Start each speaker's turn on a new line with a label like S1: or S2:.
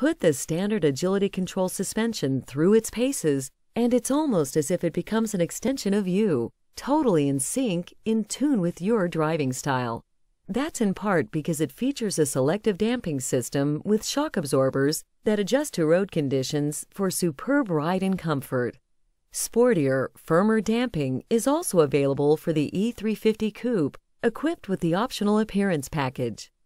S1: Put the standard agility control suspension through its paces, and it's almost as if it becomes an extension of you, totally in sync, in tune with your driving style. That's in part because it features a selective damping system with shock absorbers that adjust to road conditions for superb ride and comfort. Sportier, firmer damping is also available for the E350 Coupe, equipped with the optional appearance package.